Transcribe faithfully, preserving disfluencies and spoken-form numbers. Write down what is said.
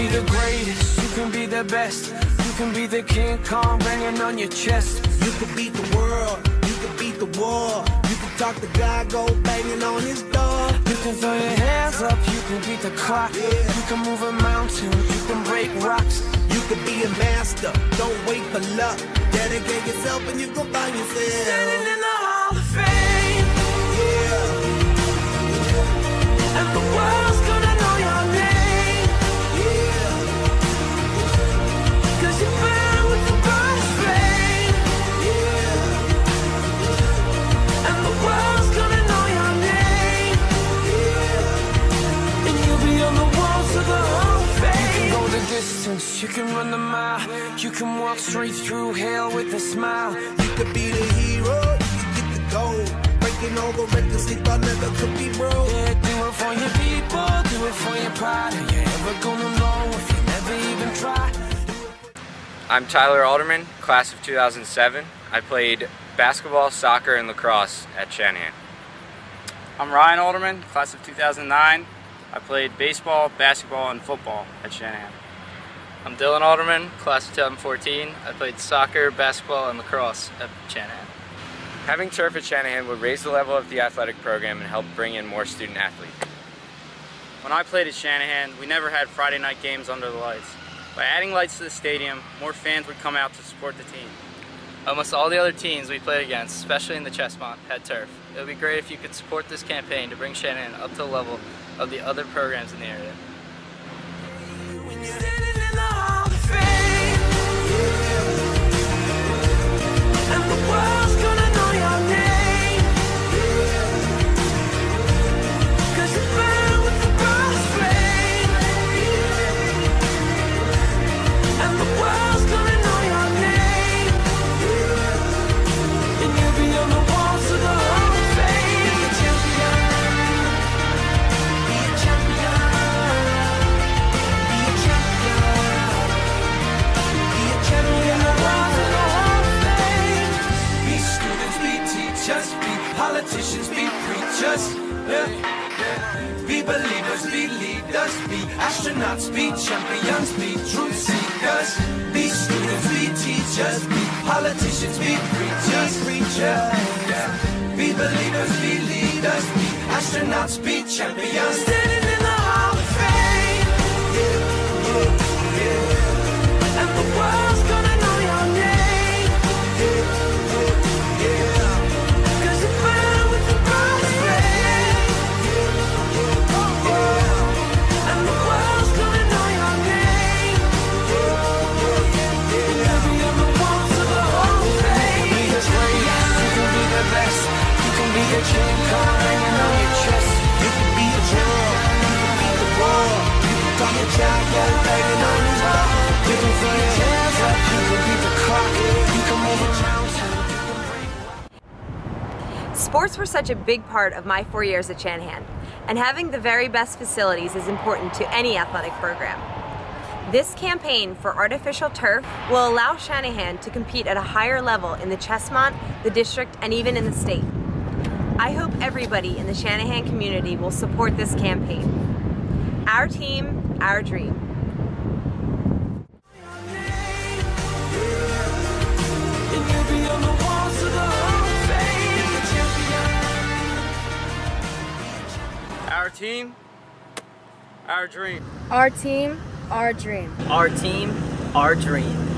be the greatest, you can be the best. You can be the King Kong banging on your chest. You can beat the world, you can beat the war. You can talk to God, go banging on his door. You can throw your hands up, you can beat the clock. Yeah. You can move a mountain, you can break rocks. You can be a master, don't wait for luck. Dedicate yourself and you can find yourself Standing in the Hall of Fame. Yeah. And the world's gonna know your name. Yeah. Cause you burn with the brightest flame. Yeah. And the world's gonna know your name. Yeah. And you'll be on the walls of the Hall of Fame. You can go the distance, you can run the mile. You can walk straight through hell with a smile. You could be the hero, you can get the gold. Breaking all the records they thought never could be broke. Yeah, do it for your people, do it for your pride. Are you ever gonna know if you never even try? I'm Tyler Alderman, class of two thousand seven. I played basketball, soccer, and lacrosse at Shanahan. I'm Ryan Alderman, class of two thousand nine. I played baseball, basketball, and football at Shanahan. I'm Dylan Alderman, class of two thousand fourteen. I played soccer, basketball, and lacrosse at Shanahan. Having turf at Shanahan would raise the level of the athletic program and help bring in more student athletes. When I played at Shanahan, we never had Friday night games under the lights. By adding lights to the stadium, more fans would come out to support the team. Almost all the other teams we played against, especially in the Chestmont, had turf. It would be great if you could support this campaign to bring Shanahan up to the level of the other programs in the area. Standing in the Hall of Fame. And the world's gonna know your name. Cause you burn with the brightest flame. And the world's gonna know your name. And you'll be on the walls of the Hall of Fame. Be a champion. Be a champion. Be a champion. Be a champion. The walls of the Hall of Fame. Be students, be teachers, be politicians, be preachers. Yeah. Be believers, be leaders, be astronauts, be champions, be truth seekers. Be students, be teachers, be politicians, be preachers, preachers. Yeah. Be believers, be leaders, be astronauts, be champions. Standing in the Hall of Fame. Yeah, yeah, yeah. And the world's gonna know your name. Yeah, yeah, yeah. Cause you burn with the brightest flame. Yeah, yeah. And the world's gonna know your name. Yeah, yeah, yeah. You'll be on the walls of the Hall of Fame. You can be the greatest, you can be the best. You can be the King Kong hanging on your chest. You can be the world, you can beat the war. You can talk to God, go banging on his door. You can throw your hands up, you can beat the clock. You can move a mountain, you can break rocks. Sports were such a big part of my four years at Shanahan, and having the very best facilities is important to any athletic program. This campaign for artificial turf will allow Shanahan to compete at a higher level in the Chestmont, the district, and even in the state. I hope everybody in the Shanahan community will support this campaign. Our team, our dream. And you'll be on the walls of the Hall of Fame. Our team, our dream. Our team, our dream. Our team, our dream.